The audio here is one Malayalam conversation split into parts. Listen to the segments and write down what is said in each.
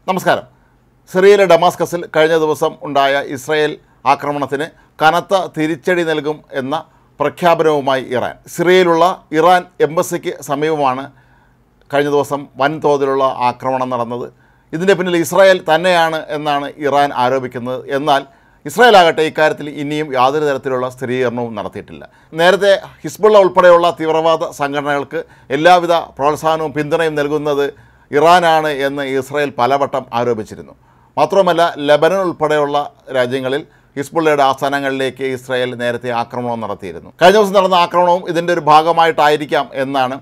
നമസ്കാരം. സിറിയയിലെ ഡമാസ്കസിൽ കഴിഞ്ഞ ദിവസം ഉണ്ടായ ഇസ്രായേൽ ആക്രമണത്തിന് കനത്ത തിരിച്ചടി നൽകും എന്ന പ്രഖ്യാപനവുമായി ഇറാൻ. സിറിയയിലുള്ള ഇറാൻ എംബസിക്ക് സമീപമാണ് കഴിഞ്ഞ ദിവസം വൻതോതിലുള്ള ആക്രമണം നടന്നത്. ഇതിൻ്റെ പിന്നിൽ ഇസ്രായേൽ തന്നെയാണ് എന്നാണ് ഇറാൻ ആരോപിക്കുന്നത്. എന്നാൽ ഇസ്രായേൽ ആകട്ടെ ഇക്കാര്യത്തിൽ ഇനിയും യാതൊരു തരത്തിലുള്ള സ്ഥിരീകരണവും നടത്തിയിട്ടില്ല. നേരത്തെ ഹിസ്ബുള്ള ഉൾപ്പെടെയുള്ള തീവ്രവാദ സംഘടനകൾക്ക് എല്ലാവിധ പ്രോത്സാഹനവും പിന്തുണയും നൽകുന്നത് ഇറാനാണ് എന്ന് ഇസ്രായേൽ പലവട്ടം ആരോപിച്ചിരുന്നു. മാത്രമല്ല, ലെബനൻ ഉൾപ്പെടെയുള്ള രാജ്യങ്ങളിൽ ഹിസ്ബുള്ളയുടെ ആസ്ഥാനങ്ങളിലേക്ക് ഇസ്രായേൽ നേരത്തെ ആക്രമണം നടത്തിയിരുന്നു. കഴിഞ്ഞ ദിവസം നടന്ന ആക്രമണവും ഇതിൻ്റെ ഒരു ഭാഗമായിട്ടായിരിക്കാം എന്നാണ്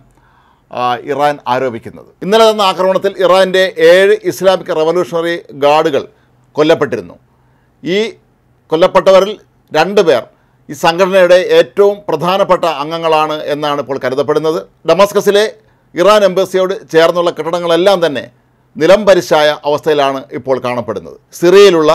ഇറാൻ ആരോപിക്കുന്നത്. ഇന്നലെ നടന്ന ആക്രമണത്തിൽ ഇറാൻ്റെ 7 ഇസ്ലാമിക് റവല്യൂഷണറി ഗാർഡുകൾ കൊല്ലപ്പെട്ടിരുന്നു. ഈ കൊല്ലപ്പെട്ടവരിൽ 2 പേർ ഈ സംഘടനയുടെ ഏറ്റവും പ്രധാനപ്പെട്ട അംഗങ്ങളാണ് എന്നാണ് ഇപ്പോൾ കരുതപ്പെടുന്നത്. ഡമാസ്കസിലെ ഇറാൻ എംബസിയോട് ചേർന്നുള്ള കെട്ടിടങ്ങളെല്ലാം തന്നെ നിലംപരിശായ അവസ്ഥയിലാണ് ഇപ്പോൾ കാണപ്പെടുന്നത്. സിറിയയിലുള്ള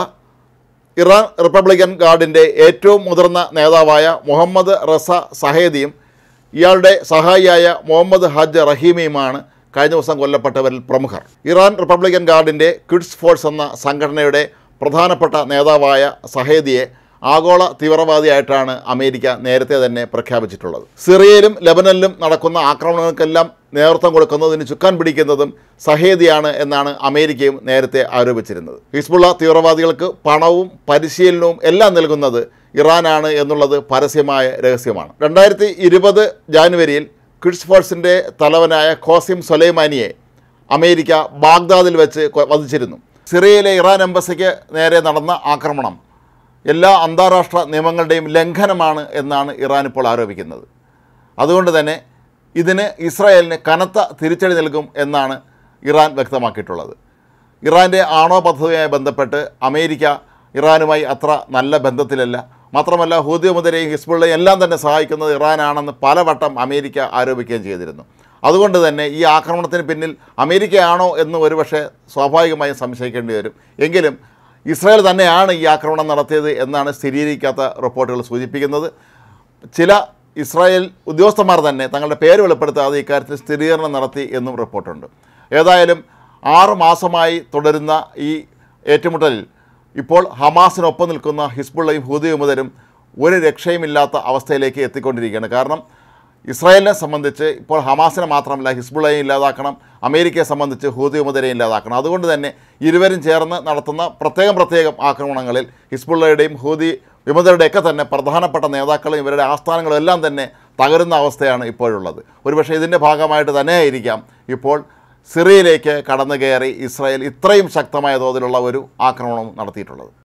ഇറാൻ റിപ്പബ്ലിക്കൻ ഗാർഡിൻ്റെ ഏറ്റവും മുതിർന്ന നേതാവായ മുഹമ്മദ് റസ സഹേദിയും ഇയാളുടെ സഹായിയായ മുഹമ്മദ് ഹജ് റഹീമിയുമാണ് കഴിഞ്ഞ ദിവസം കൊല്ലപ്പെട്ടവരിൽ പ്രമുഖർ. ഇറാൻ റിപ്പബ്ലിക്കൻ ഗാർഡിൻ്റെ ക്വിഡ്സ് ഫോഴ്സ് എന്ന സംഘടനയുടെ പ്രധാനപ്പെട്ട നേതാവായ സഹേദിയെ ആഗോള തീവ്രവാദിയായിട്ടാണ് അമേരിക്ക നേരത്തെ തന്നെ പ്രഖ്യാപിച്ചിട്ടുള്ളത്. സിറിയയിലും ലെബനനിലും നടക്കുന്ന ആക്രമണങ്ങൾക്കെല്ലാം നേതൃത്വം കൊടുക്കുന്നതിന് ചുക്കാൻ പിടിക്കുന്നതും സഹേദിയാണ് എന്നാണ് അമേരിക്കയും നേരത്തെ ആരോപിച്ചിരുന്നത്. ഹിസ്ബുള്ള തീവ്രവാദികൾക്ക് പണവും പരിശീലനവും എല്ലാം നൽകുന്നത് ഇറാനാണ് എന്നുള്ളത് പരസ്യമായ രഹസ്യമാണ്. 2020 ജാനുവരിയിൽ ക്വിഡ്സ് ഫോഴ്സിൻ്റെ തലവനായ ഖോസിം സൊലൈമാനിയെ അമേരിക്ക ബാഗ്ദാദിൽ വെച്ച് വധിച്ചിരുന്നു. സിറിയയിലെ ഇറാൻ എംബസിക്ക് നേരെ നടന്ന ആക്രമണം എല്ലാ അന്താരാഷ്ട്ര നിയമങ്ങളുടെയും ലംഘനമാണ് എന്നാണ് ഇറാൻ ഇപ്പോൾ ആരോപിക്കുന്നത്. അതുകൊണ്ട് തന്നെ ഇതിന് ഇസ്രായേലിന് കനത്ത തിരിച്ചടി നൽകും എന്നാണ് ഇറാൻ വ്യക്തമാക്കിയിട്ടുള്ളത്. ഇറാൻ്റെ ആണവ പദ്ധതിയുമായി ബന്ധപ്പെട്ട് അമേരിക്ക ഇറാനുമായി അത്ര നല്ല ബന്ധത്തിലല്ല. മാത്രമല്ല, ഹൂതി മുതലെയും ഹിസ്ബുള്ളയും എല്ലാം തന്നെ സഹായിക്കുന്നത് ഇറാനാണെന്ന് പലവട്ടം അമേരിക്ക ആരോപിക്കുകയും ചെയ്തിരുന്നു. അതുകൊണ്ട് തന്നെ ഈ ആക്രമണത്തിന് പിന്നിൽ അമേരിക്കയാണോ എന്ന് ഒരുപക്ഷെ സ്വാഭാവികമായും സംശയിക്കേണ്ടി വരും. എങ്കിലും ഇസ്രായേൽ തന്നെയാണ് ഈ ആക്രമണം നടത്തിയത് എന്നാണ് സ്ഥിരീകരിക്കാത്ത റിപ്പോർട്ടുകൾ സൂചിപ്പിക്കുന്നത്. ചില ഇസ്രായേൽ ഉദ്യോഗസ്ഥന്മാർ തന്നെ തങ്ങളുടെ പേര് വെളിപ്പെടുത്താതെ ഇക്കാര്യത്തിൽ സ്ഥിരീകരണം നടത്തി എന്നും റിപ്പോർട്ടുണ്ട്. ഏതായാലും 6 മാസമായി തുടരുന്ന ഈ ഏറ്റുമുട്ടലിൽ ഇപ്പോൾ ഹമാസിനൊപ്പം നിൽക്കുന്ന ഹിസ്ബുള്ളയും ഹൂതി മുതലും ഒരു രക്ഷയുമില്ലാത്ത അവസ്ഥയിലേക്ക് എത്തിക്കൊണ്ടിരിക്കുകയാണ്. കാരണം ഇസ്രായേലിനെ സംബന്ധിച്ച് ഇപ്പോൾ ഹമാസിനെ മാത്രമല്ല ഹിസ്ബുള്ളയെ ഇല്ലാതാക്കണം, അമേരിക്കയെ സംബന്ധിച്ച് ഹൂതി മുതലെ ഇല്ലാതാക്കണം. അതുകൊണ്ട് തന്നെ ഇരുവരും ചേർന്ന് നടത്തുന്ന പ്രത്യേകം ആക്രമണങ്ങളിൽ ഹിസ്ബുള്ളയുടെയും ഹൂതി വിമതരുടെയൊക്കെ തന്നെ പ്രധാനപ്പെട്ട നേതാക്കളും ഇവരുടെ ആസ്ഥാനങ്ങളും എല്ലാം തന്നെ തകരുന്ന അവസ്ഥയാണ് ഇപ്പോഴുള്ളത്. ഒരുപക്ഷെ ഇതിൻ്റെ ഭാഗമായിട്ട് തന്നെയായിരിക്കാം ഇപ്പോൾ സിറിയയിലേക്ക് കടന്നു കയറി ഇസ്രായേൽ ഇത്രയും ശക്തമായ തോതിലുള്ള ഒരു ആക്രമണം നടത്തിയിട്ടുള്ളത്.